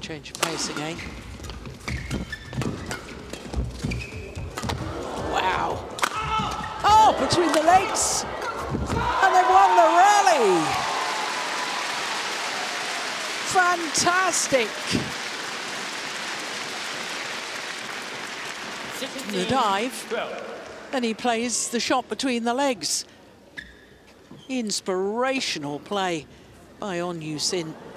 Change of pace again. Wow. Oh, between the legs. And they've won the rally. Fantastic. The dive. Then he plays the shot between the legs. Inspirational play by On Yu Sin.